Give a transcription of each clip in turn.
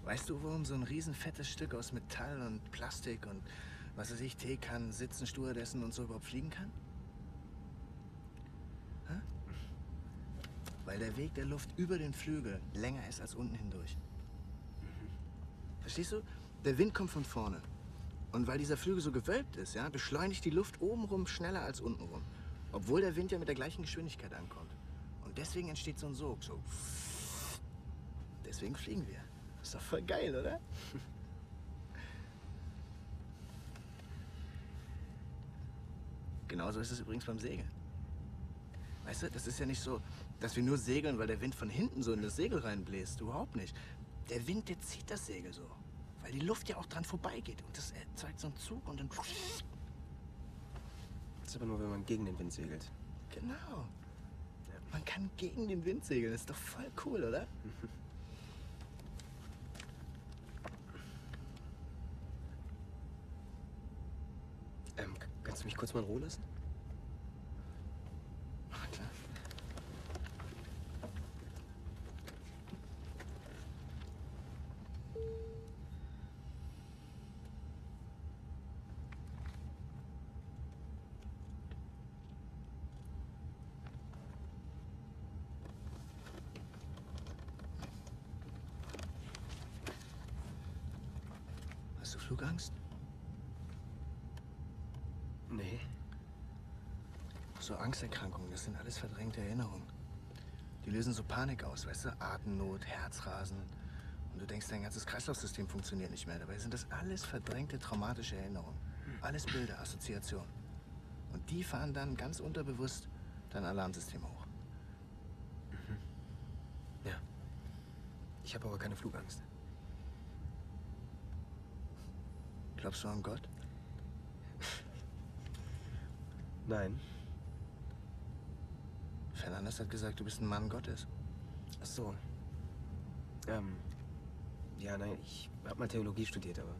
Weißt du, warum so ein riesenfettes Stück aus Metall und Plastik und was weiß ich, Teekannen, Sitzen, Stewardessen und so überhaupt fliegen kann? Hä? Weil der Weg der Luft über den Flügel länger ist als unten hindurch. Verstehst du? Der Wind kommt von vorne. Und weil dieser Flügel so gewölbt ist, ja, beschleunigt die Luft obenrum schneller als untenrum. Obwohl der Wind ja mit der gleichen Geschwindigkeit ankommt. Und deswegen entsteht so ein Sog. So. Deswegen fliegen wir. Ist doch voll geil, oder? Genauso ist es übrigens beim Segeln. Weißt du, das ist ja nicht so, dass wir nur segeln, weil der Wind von hinten so in das Segel reinbläst. Überhaupt nicht. Der Wind, der zieht das Segel so. Weil die Luft ja auch dran vorbeigeht. Und das erzeugt so einen Zug und dann... Das ist aber nur, wenn man gegen den Wind segelt. Genau. Ja. Man kann gegen den Wind segeln. Das ist doch voll cool, oder? Kannst du mich kurz mal in Ruhe lassen? Ach, klar. Hast du Flugangst? Nee. So Angsterkrankungen, das sind alles verdrängte Erinnerungen. Die lösen so Panik aus, weißt du? Atemnot, Herzrasen. Und du denkst, dein ganzes Kreislaufsystem funktioniert nicht mehr. Dabei sind das alles verdrängte, traumatische Erinnerungen. Alles Bilder, Assoziationen. Und die fahren dann ganz unterbewusst dein Alarmsystem hoch. Ja. Ich habe aber keine Flugangst. Glaubst du an Gott? Nein. Fernandes hat gesagt, du bist ein Mann Gottes. Ach so. Ja, nein, ich habe mal Theologie studiert, aber...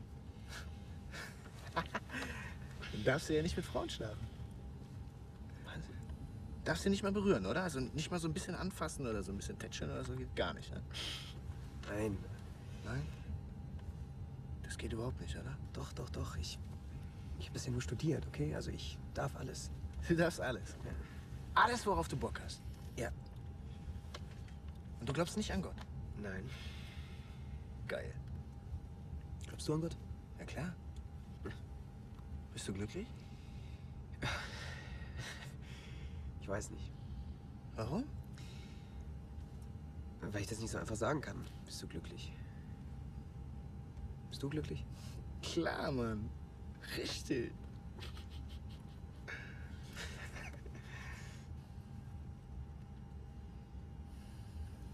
Dann darfst du ja nicht mit Frauen schlafen. Was? Darfst du nicht mal berühren, oder? Also nicht mal so ein bisschen anfassen oder so ein bisschen tätscheln oder so, geht gar nicht, ne? Nein. Nein? Das geht überhaupt nicht, oder? Doch, doch, doch. Ich habe bisher nur studiert, okay? Also ich darf alles. Du darfst alles. Ja. Alles, worauf du Bock hast. Ja. Und du glaubst nicht an Gott? Nein. Geil. Glaubst du an Gott? Ja, klar. Bist du glücklich? Ich weiß nicht. Warum? Weil ich das nicht so einfach sagen kann. Bist du glücklich? Bist du glücklich? Klar, Mann. Richtig.